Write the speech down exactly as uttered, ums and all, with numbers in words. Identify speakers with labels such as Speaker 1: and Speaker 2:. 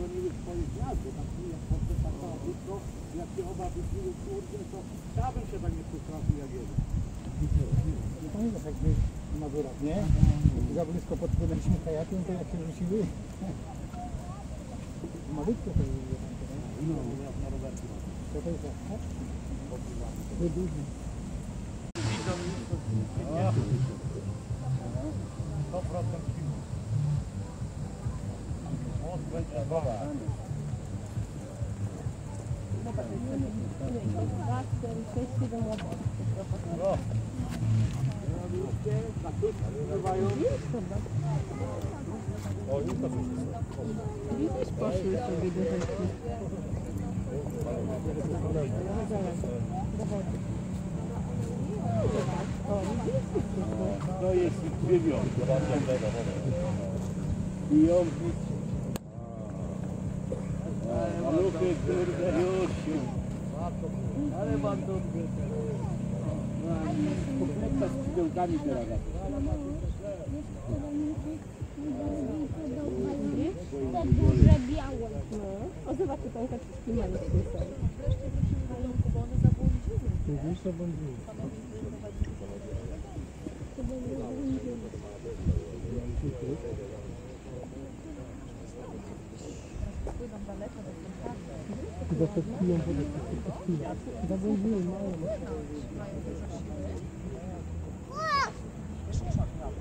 Speaker 1: broniły swoich miast, bo tak jak potem tak to, jak się oba wypiły kurde, to ja bym się tak nie potrafił jak jeden.
Speaker 2: Nie pamiętasz jak my na górach, nie? Za blisko podpłynęliśmy kajakiem, to jak się rzuciły. Malutko to jest, nie?
Speaker 1: No, jak na rowerku.
Speaker 2: Co to jest za skacz? To duży.
Speaker 1: sto procent siły. Most będzie woda.
Speaker 3: dwa, cztery, sześć, siedem łapek.
Speaker 1: No. Na pysk pływają. O, już to wszystko.
Speaker 3: Widzisz, poszły sobie do rzeki.
Speaker 1: To jest dwie wiosny. I ją maluchy, kurde, już się. Ale mam dobrze. Pokręta z pudełkami teraz.
Speaker 3: Te duże białe. No. O, zobaczcie, tam kaczki malutkie są.
Speaker 2: Widzisz, to będzie. Chyba to piją wodę, to piją. Zawęziły mało.